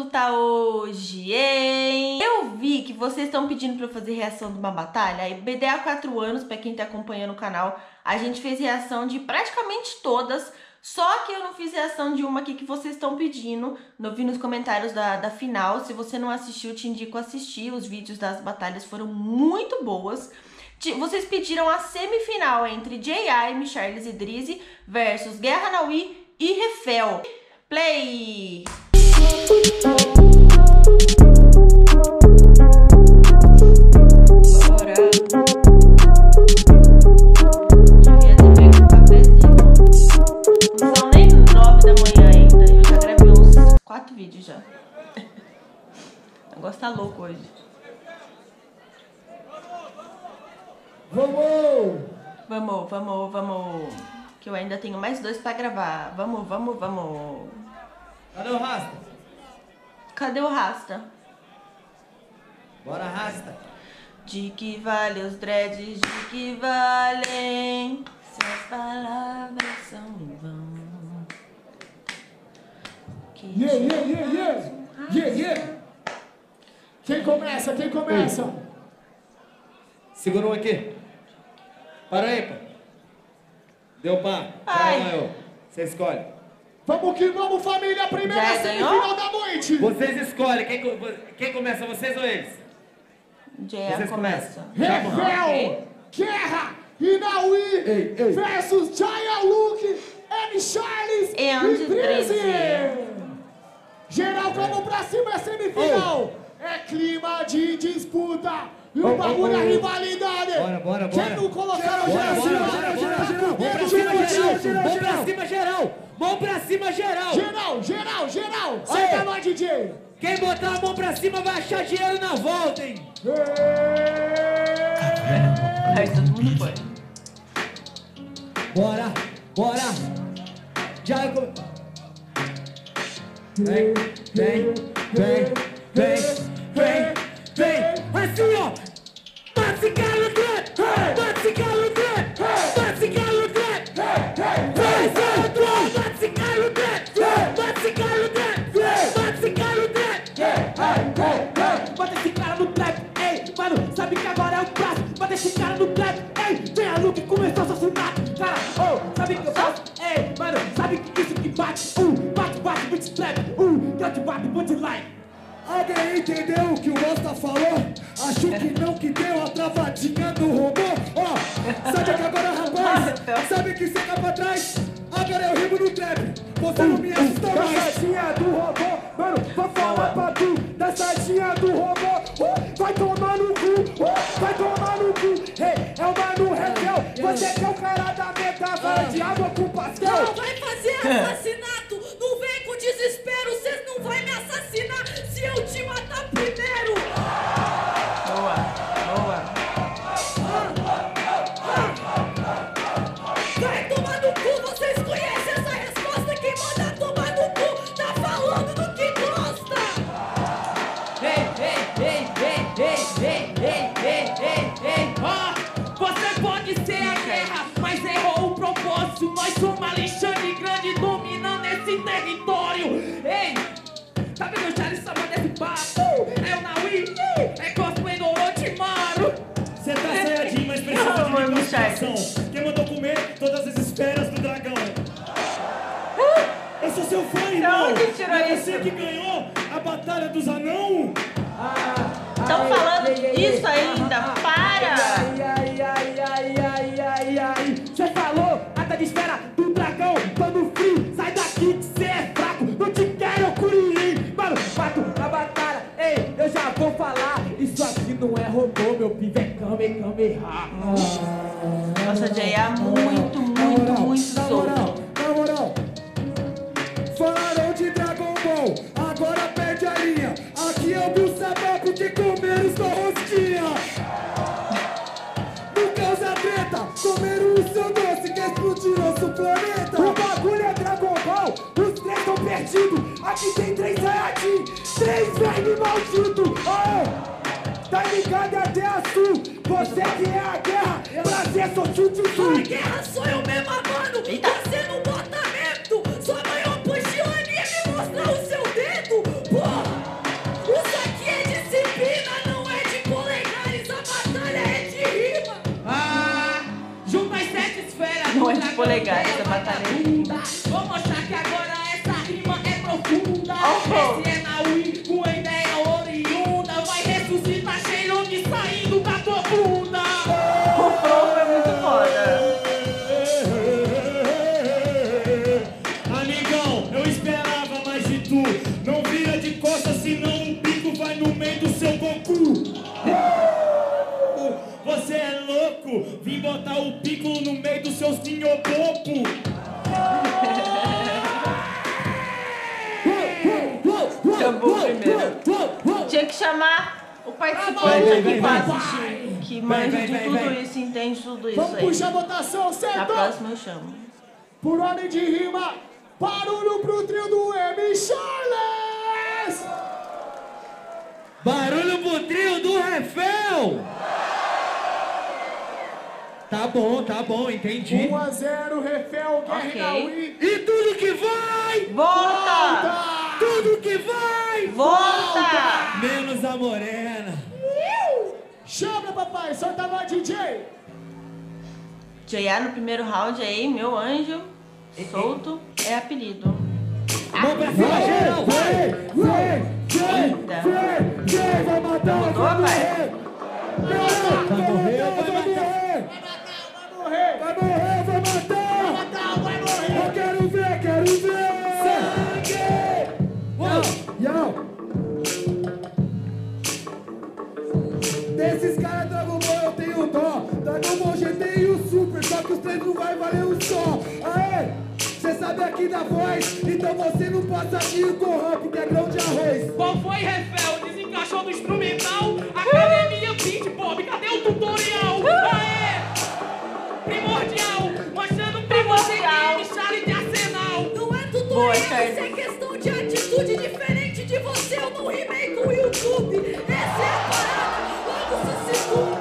lutar hoje, hein? Eu vi que vocês estão pedindo pra eu fazer reação de uma batalha. Aí, BD há 4 anos, pra quem tá acompanhando o canal, a gente fez reação de praticamente todas. Só que eu não fiz reação de uma aqui que vocês estão pedindo. Eu vi nos comentários da final. Se você não assistiu, te indico a assistir. Os vídeos das batalhas foram muito boas. Vocês pediram a semifinal entre J.I., Charles e Drizzy versus Guerra Naui e Refel. Play! Bora! Devia ter pego um cafezinho. Não são nem 9 da manhã ainda. Eu já gravei uns 4 vídeos já. O negócio tá louco hoje. Vamos! Vamos, vamos, vamos. Que eu ainda tenho mais 2 pra gravar. Vamos, vamos, vamos. Cadê o Rasta? Cadê o Rasta? Bora, Rasta! De que vale os dreads, de que valem se as palavras são em vão. Yeah! Quem começa? Quem começa? Segura um aqui. Para aí, pô. Deu pá. Ai. Você escolhe. Vamos que vamos, família! Primeira Já semifinal da noite! Vocês escolhem. Quem começa, vocês ou eles? Jaya Vocês começa. Refel, Guerra e Naui versus Jaya Luke, M. Charles E Drizzy. Geral, vamos pra cima, é semifinal. É clima de disputa. E o bagulho é rivalidade. Bora. Quem não colocar o geral? Mão pra cima, geral! Geral! Senta lá, DJ! Quem botar a mão pra cima vai achar dinheiro na volta, hein? Aí todo mundo foi. Bora! Já... Vem! Assim, ó! Bate calo dentro! Bate calo dentro! Bate calo dentro! Bate calo dentro! Bate calo dentro! Bate calo dentro! Bota esse cara no trap, ei, mano, sabe que agora é o prazo. Bota esse cara no trap, ei, vem a Luke começou a assassinar. Cara, sabe que eu faço, ei, mano, sabe que isso que bate, bate, beat trap, grande bate, boot like. Alguém entendeu o que o Rasta falou? Acho que não, que deu a travadinha do robô. Ó, sabe que agora, rapaz, sabe que cê tá pra trás? Agora eu rimo no trap, você não me assusta mais. Dançadinha do robô, mano, vou falar pra tu. Dançadinha do robô, vai tomar no cu, vai tomar no cu. Hey, é o mano Refel, você que é o cara da meta, vai de água com pastel. Não vai fazer assassinato, não vem com desespero, cês não vai me assassinar se eu te matar primeiro. Boa. Vai tomar no cu, vocês conhecem essa resposta? Quem manda tomar no cu tá falando do que gosta. Você pode ser a guerra, mas errou o propósito. Nós somos Alexandre Grande dominando esse território. Ei, tá vendo o Charles Samba desse papo? É o Naui, é cosplay do Orochimaru. Você tá ensaiadinho, mas precisa de Amor, negociação. Quem mandou comer todas as esferas do dragão? Eu sou seu fã, irmão! Onde tirou É isso? você que ganhou a Batalha dos Anão? Estão falando disso ainda? Para! Cê falou, ata de esfera do dragão, pano frio, sai daqui que cê é fraco, não te quero, curirim. Mano, mato na batalha, ei, eu já vou falar, isso aqui não é robô, meu pive é Kamehameha. Nossa, Jaya muito solto. Na moral, falaram de Dragon Ball, agora perde a linha. Aqui é o Bill Sabap de comer sua rosquinha. Não causa treta, comer o seu doce que explodiu nosso planeta. O bagulho é Dragon Ball, os 3 estão perdidos. Aqui tem 3 Saiyajin, 3 vermes malditos. Tá ligado até a sul, você que é a guerra, prazer, sou Chuchuchu. A guerra sou eu mesma, mano. Você não bota medo. Sua mãe é um puxão e me mostra o seu dedo. Porra. milhões de polegadas essa batalha aí. Vou mostrar que agora essa rima é profunda. Oh, Esse é Naui, uma ideia oriunda. Vai ressuscitar cheiro de saindo da tua bunda. O flow é muito foda. Amigão, eu esperava mais de tu. Não vira de costas, senão um pico vai no meio do seu Goku. Você é louco, vim botar o pico no meio do seu sinhopopo. Chamou primeiro. Tinha que chamar o participante aqui pra assistir, que manja de tudo isso, entende tudo isso Vamos aí. puxar a votação, Na certo? próxima eu chamo. Por ordem de rima, barulho pro trio do M. Charles! Barulho pro trio do Refel. Tá bom, entendi. 1-0, Refel, Guerra Ok. e Naui. E tudo que vai, Volta! tudo que vai, Volta! menos a morena. Chama, papai, solta a voz, DJ. J.A. no primeiro round aí, meu anjo, solto, é apelido. Mão pra cima, geral, vai. Eita. Vem, vai matar, Mudou, pai? Vai morrer, vai matar. Vai morrer. Eu quero ver. Sangue. Yo. Desses caras Dragon Ball eu tenho dó. Dragon Ball GT e o Super, só que os três não vai valer um só. Aê, cê sabe aqui da voz, então você não passa aqui o Gohan, porque é grão de arroz. Qual foi, Refel? Desencaixou do instrumental? Academia Beat Pop, cadê o tutorial? Aê! Primordial, mostrando pra você game, chale de arsenal. Não é Boa, tutorial, Charles. isso é questão de atitude diferente de você. Eu não rimei com o YouTube. Essa é a parada, logo se situa.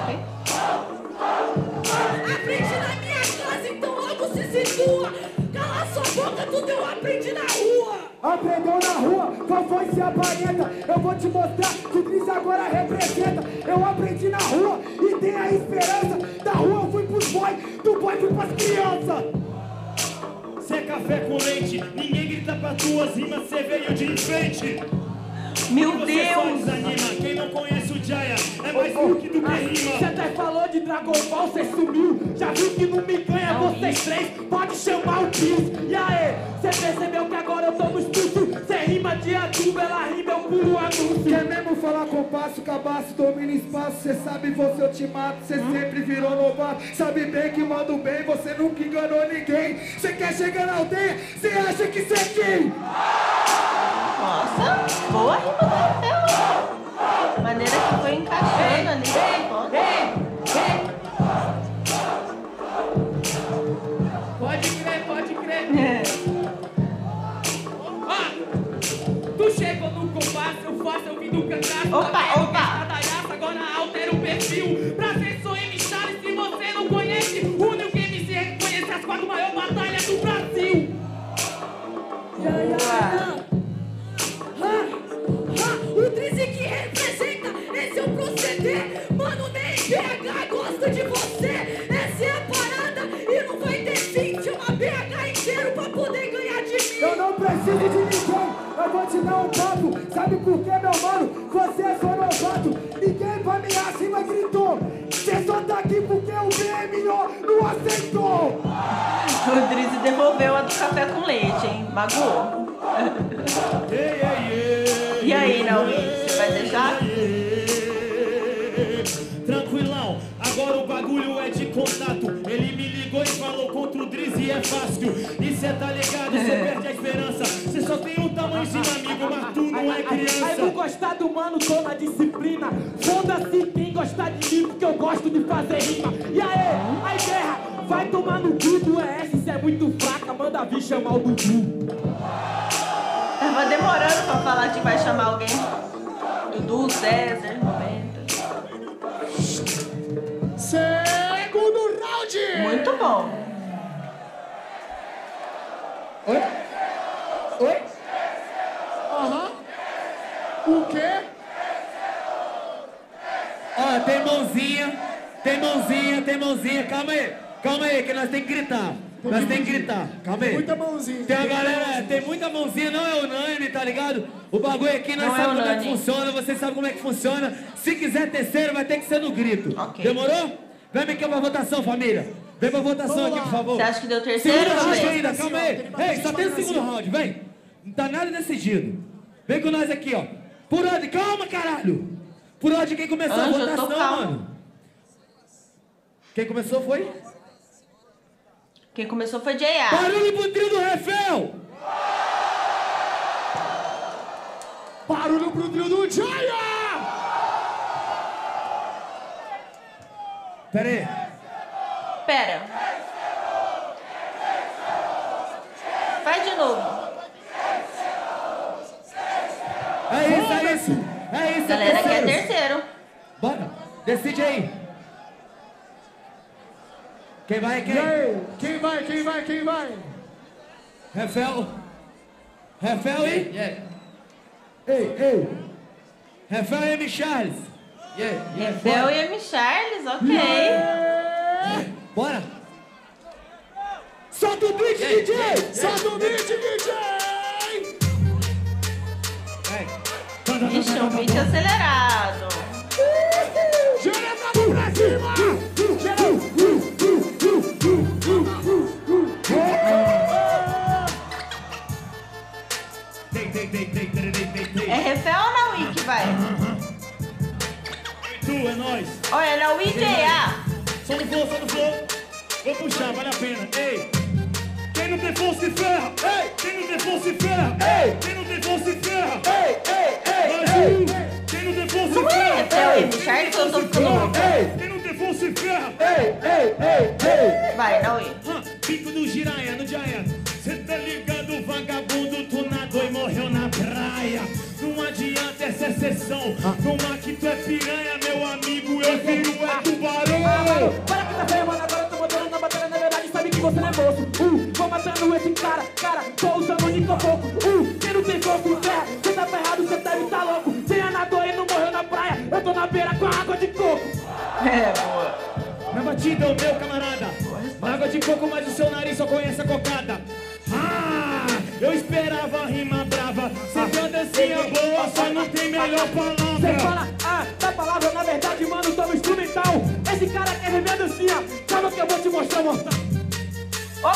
Aprende na minha casa, então logo se situa. Cala sua boca, tudo eu aprendi na rua. Aprendeu na rua, qual foi se aparenta? Eu vou te mostrar que o Cris agora representa. Eu aprendi na rua e tem a esperança. Da rua eu fui pros boy, do boy fui pras crianças. Cê é café com leite, ninguém grita pra tuas rimas, cê veio de enfeite. Meu Você só Deus! desanima, quem não conhece o Jaya é mais truque do que rima. Você até falou de Dragon Ball, cê sumiu. Já viu que não me ganha, Não, vocês três pode chamar o Kiss. E aí, cê percebeu que agora eu tô no estúdio? Cê rima de adubo, ela rima, eu puro anúncio. Quer mesmo falar compasso, cabaço, domina espaço. Cê sabe, você eu te mato, cê sempre virou novato. Sabe bem que mando bem, você nunca enganou ninguém. Cê quer chegar na aldeia, cê acha que cê é quem? Nossa, boa rima do Rafael. Maneira que foi encaixando ali. Foda. Pode crer. Tu chegou no compasso, eu faço, eu vim do cangaço. Opa. Agora altera o perfil. Pra ser sou M. Charles, se você não conhece, o único MC reconhece as 4 maiores batalhas do Brasil. O Drizzy que representa, esse é o proceder. Mano, nem BH gosta de você. Essa é a parada e não vai ter fim. Chama BH inteiro pra poder ganhar de mim. Eu não preciso de ninguém, eu vou te dar um papo. Sabe por quê, meu mano? Você é só novato. Ninguém vai me acima, gritou. Você só tá aqui porque o BMO não aceitou. O Drizzy devolveu a do café com leite, hein? Magoou. E aí, Naui, você vai deixar? Tranquilão, agora o bagulho é de contato. Ele me ligou e falou contra o Drizzy é fácil. E cê tá ligado, cê perde a esperança. Cê só tem um tamanhozinho, amigo, mas tu não é Aí criança. não gostar do mano, tô na disciplina. Foda-se quem gostar de mim, porque eu gosto de fazer rima. E aí, guerra, vai tomar no cu do ES, cê é muito fraca, manda vir chamar o Dudu. Tava demorando pra falar que vai chamar alguém. Dudu, César, 90. Segundo round! Muito bom. Oi? Aham. O quê? Ó, tem mãozinha, calma aí. Calma aí, que nós tem que gritar. Nós tem que gritar. Calma aí. Muita mãozinha. Tem a galera, tem muita mãozinha, não é unânime, tá ligado? O bagulho aqui nós sabemos como é que funciona, vocês sabem como é que funciona. Se quiser terceiro, vai ter que ser no grito. Ok. Demorou? Vem aqui pra votação, família. Vem pra votação aqui, por favor. Você acha que deu terceiro? Segunda round Vem. ainda, calma aí. Ei, só tem o segundo round, vem. Não tá nada decidido. Vem com nós aqui, ó. Por onde? Calma, caralho. Por onde quem começou Anjo, a eu tô votação, calma. mano? Quem começou foi? Quem começou foi J.A. Barulho pro trio do Refel! Barulho pro trio do Jaya! Pera aí. Pera. Faz de novo. É isso, é isso. É isso, Galera, aqui é terceiro. terceiro. Bora, decide aí. Quem vai, E quem? aí? Quem vai, quem vai, quem vai? Refel. Refel e? Ei. Refel e M. Charles. Refel e M. Charles, ok. Bora. Solta o beat, DJ! Solta o beat, DJ! Ixi, é um beat acelerado. Geral tá pra cima! Geral! É Refel ou Naui que vai? Tu, é nóis. Olha, Naui e J.A. Só no flow, só no flow. Vou puxar, vale a pena. Ei! Quem não tem força se ferra! Ei! Quem não tem força se ferra! Ei! Quem não tem força se ferra! Ei! Quem não tem força se ferra! Refel e M. Charles, eu tô ficando louco. Quem não tem força se ferra! Vai, Naui. Pico do Jiraya, no Jaya. Cê tá ligado, vagabundo, tu nadou e morreu na praia. Não adianta essa exceção. Como que tu é piranha, meu amigo, eu viro é tubarão. Para que tá feio, mano, agora eu tô botando na batalha, na verdade sabe que você não é moço. Vou matando esse cara, tô usando o Nicofoco. Quem não tem corpo de terra, cê tá ferrado, cê deve tá louco. Cê nadou e não morreu na praia, eu tô na beira com água de coco. É, boa. Na batida, o meu camarada. Na água de coco, mas o seu nariz só conhece a cocada. Eu esperava a rima brava. Cê tem a dancinha boa, só não tem melhor Cê palavra. fala, da palavra, na verdade, mano, toma instrumental. Esse cara quer ver minha dancinha, calma que eu vou te mostrar, mortal. Ó.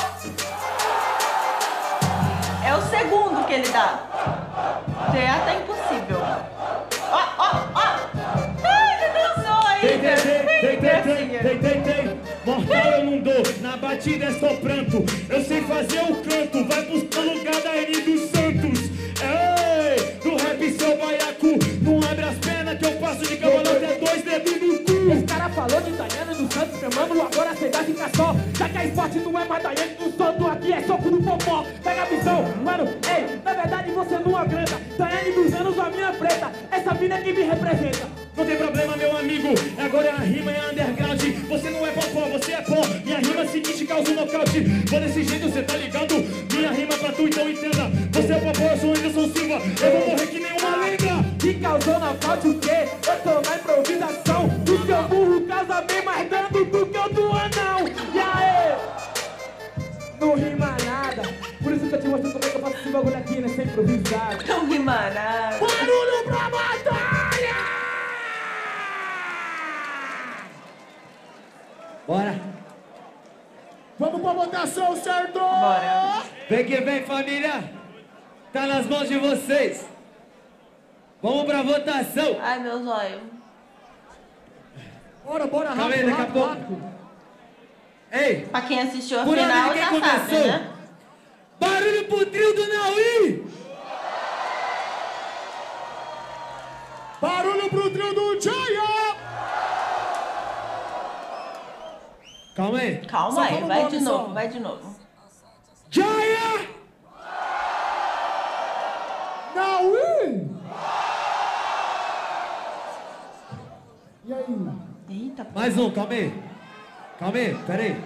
É o segundo que ele dá. J.A. tá impossível. Ó. Ai, ele dançou ainda. Tem. Mortal eu não dou, na batida é só pranto. Eu sei fazer o canto, vai buscar o lugar da N dos Santos. Ei, do rap seu baiacu, não abre as pernas que eu passo de cavalo até 2 dedos no cu. Esse cara falou de Daiane dos Santos, meu mano, agora cê vai ficar só. Já que a esporte não é mais Daiane dos Santos, aqui é soco no popó. Pega a visão, mano, ei, na verdade você não agranda. Daiane dos anos, a minha preta, essa mina que me representa. Não tem problema, meu amigo, agora a rima é underground. Você não é popó, você é pó. Minha rima seguinte causa um nocaute. Vou desse jeito, cê tá ligado? Minha rima pra tu, então entenda. Você é popó, eu sou Anderson Silva. Eu vou morrer que nem uma lenda. Que causou nocaute o quê? Eu tô na improvisação. O seu burro causa bem mais dano do que o do anão. E aí? Não rima nada. Por isso que eu te mostro como é que eu faço esse bagulho aqui, né? Sem improvisar. Não rima nada. Barulho pra batalha! Bora. Vamos pra votação, certo? Bora. Vem que vem, família. Tá nas mãos de vocês. Vamos pra votação. Ai, meu zóio. Bora, Calma aí, daqui a pouco. Ei, Pra quem assistiu a por onde final quem já sabe, começou? né? Barulho pro trio do Naui. Barulho pro trio do Jaya! Calma aí. Calma Só aí, fala o vai nome de só. novo, vai de novo. Jaya! Naui! E aí? Eita, pô. Mais um, calma aí. Calma aí, pera aí.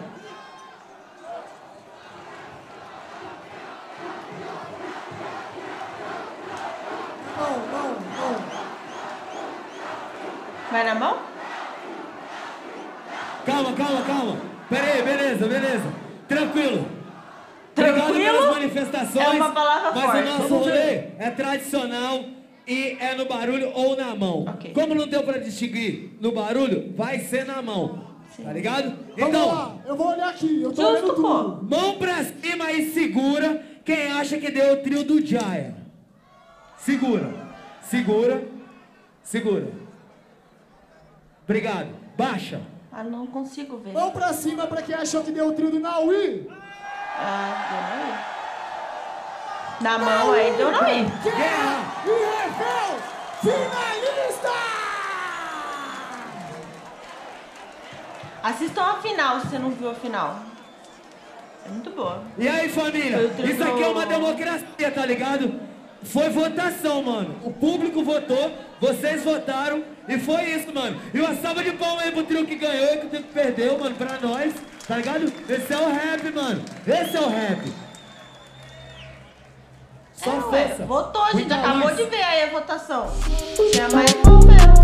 Não. Vai na mão? Calma. Pera aí, beleza. Tranquilo. Tranquilo? Obrigado pelas manifestações. É uma palavra mas forte. o nosso rolê é tradicional e é no barulho ou na mão. Ok. Como não deu pra distinguir no barulho, vai ser na mão. Sim. Tá ligado? Vamos Então, lá, eu vou olhar aqui, eu tô Justo, olhando pô. tudo. mão pra cima e segura quem acha que deu o trio do Jaya. Segura. Obrigado. Baixa. Ah, não consigo ver. Mão pra cima pra quem achou que deu o trio do Naui. Ah, deu não ir. Na mão aí deu não ir. Guerra e Refel, finalista! Assistam a final se você não viu a final. É muito boa. E aí, família? Foi o trio Isso aqui é uma do- democracia, tá ligado? Foi votação, mano. O público votou, vocês votaram e foi isso, mano. E uma salva de palmas aí pro trio que ganhou e pro trio que perdeu, mano, pra nós, tá ligado? Esse é o rap, mano. Esse é o rap. Só Ué, força. votou, a gente Muita acabou luz. de ver aí a votação. Tinha mais bom mesmo.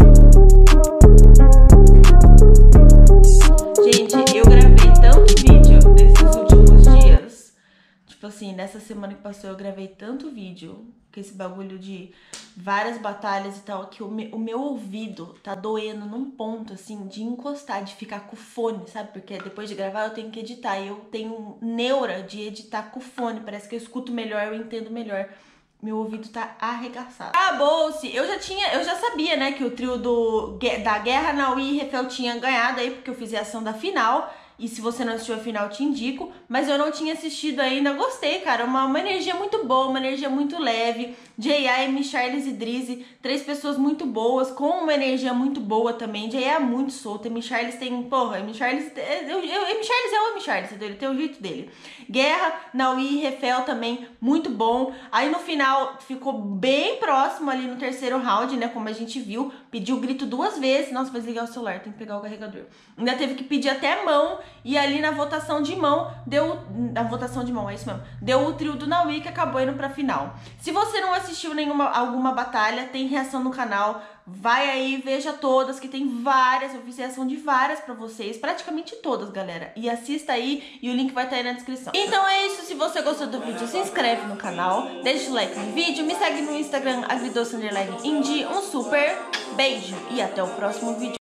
Gente, eu gravei tanto vídeo nesses últimos dias. Tipo assim, nessa semana que passou eu gravei tanto vídeo com esse bagulho de várias batalhas e tal, que o meu ouvido tá doendo num ponto, assim, de encostar, de ficar com o fone, sabe? Porque depois de gravar eu tenho que editar e eu tenho neura de editar com o fone. Parece que eu escuto melhor, eu entendo melhor. Meu ouvido tá arregaçado. Acabou-se! Eu já sabia, né, que o trio da Guerra, Naui e Refel tinha ganhado aí, porque eu fiz a ação da final. E se você não assistiu a final, eu te indico. Mas eu não tinha assistido ainda. Gostei, cara. Uma energia muito boa, uma energia muito leve. J.I., Michaelis e Drizzy, 3 pessoas muito boas, com uma energia muito boa também. J.I. é muito solta. Michaelis tem... Porra, Michaelis é o Michaelis, ele tem o jeito dele. Guerra, Naui e Refel também, muito bom. Aí no final ficou bem próximo ali no terceiro round, né? Como a gente viu. Pediu o grito 2 vezes. Nossa, vai desligar o celular, tem que pegar o carregador. Ainda teve que pedir até mão. E ali na votação de mão, na votação de mão, é isso mesmo, deu o trio do Naui que acabou indo pra final. Se você não assistiu alguma batalha, tem reação no canal, vai aí, veja todas, que tem várias, eu fiz reação de várias pra vocês, praticamente todas, galera. E assista aí, e o link vai estar aí na descrição. Então é isso, se você gostou do vídeo, se inscreve no canal, deixa o like no vídeo, me segue no Instagram, agridoce_indie. Um super beijo e até o próximo vídeo.